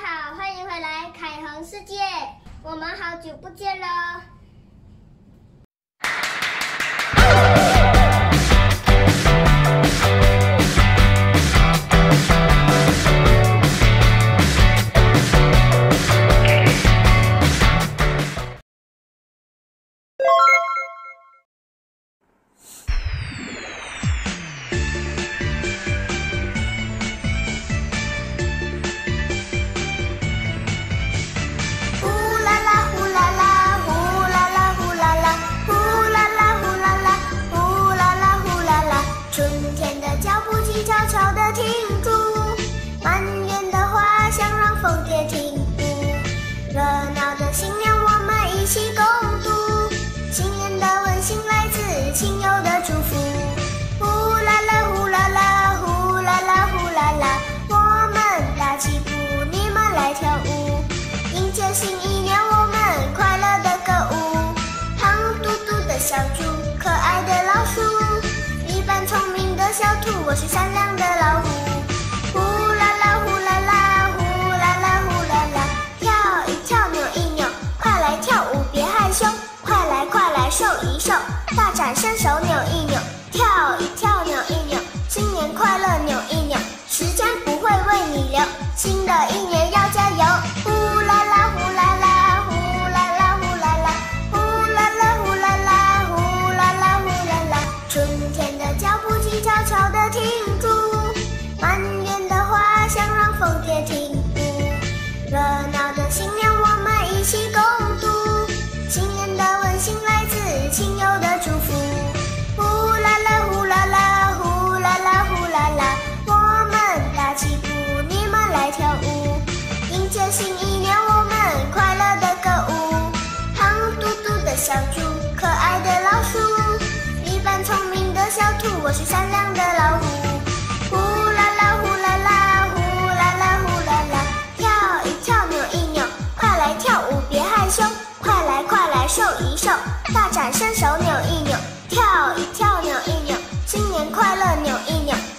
好，欢迎回来凯恒世界，我们好久不见了。 亲友的祝福，呼啦啦呼啦啦呼啦啦呼啦啦，我们打起鼓，你们来跳舞，迎接新一年，我们快乐的歌舞。胖嘟嘟的小猪，可爱的老鼠，一般聪明的小兔，我是善良的老虎。呼啦啦呼啦啦呼啦啦呼啦啦，跳一跳扭一扭，快来跳舞别害羞，快来秀一秀。大展身手扭一扭，跳一跳扭一扭，新年快乐扭一扭，时间不会为你留，新的一年要加油！呼啦啦呼啦啦呼啦啦呼啦啦呼啦啦呼啦啦呼啦啦呼啦啦，春天的脚步静悄悄地停住，满园的花香让蜂蝶停步，热闹的新年我们一起共度，新年的温馨来自亲友的祝福，呼啦啦呼啦啦呼啦啦呼啦啦，我们打起鼓，你们来跳舞，迎接新一年，我们快乐的歌舞。胖嘟嘟的小猪，可爱的老鼠，一般聪明的小兔，我是善良的老虎。呼啦啦呼啦啦呼啦啦呼啦啦，跳一跳扭一扭，快来跳舞别害羞，快来秀一秀，大展身手扭一扭，跳一跳扭一扭，新年快乐扭一扭。